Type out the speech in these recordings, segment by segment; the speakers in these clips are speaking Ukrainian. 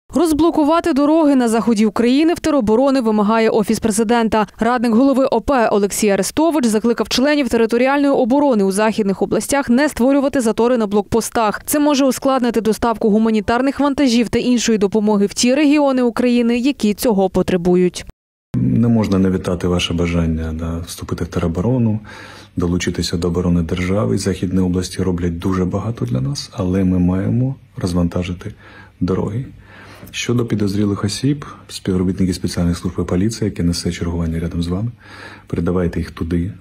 Розблокувати дороги на заході України в тероборони вимагає Офіс президента. Радник голови ОП Олексій Арестович закликав членів територіальної оборони у західних областях не створювати затори на блокпостах. Це може ускладнити доставку гуманітарних вантажів та іншої допомоги в ті регіони України, які цього потребують. Не можна не вітати ваше бажання вступити в тероборону, долучитися до оборони держави. Західні області роблять дуже багато для нас, але ми маємо розвантажити дороги. Щодо підозрілих осіб, співробітники спеціальних служб і поліції, які несе чергування рядом з вами, передавайте їх туди.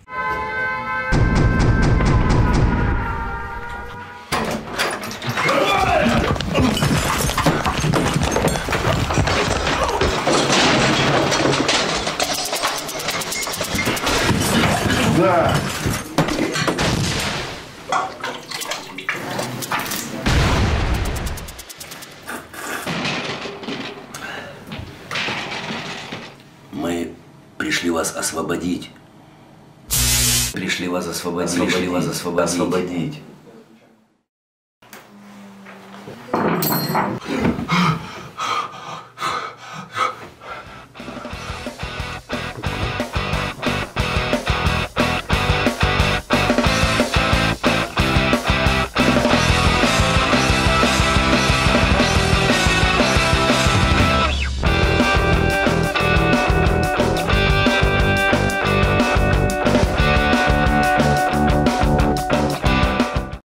Да. Мы пришли вас освободить. Пришли вас освободить.